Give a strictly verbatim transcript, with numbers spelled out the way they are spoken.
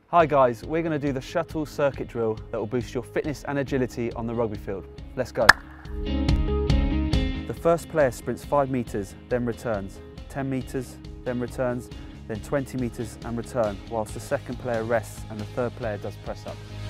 Hi guys, we're going to do the shuttle circuit drill that will boost your fitness and agility on the rugby field. Let's go. The first player sprints five metres, then returns, ten metres, then returns, then twenty metres and return, whilst the second player rests and the third player does press ups.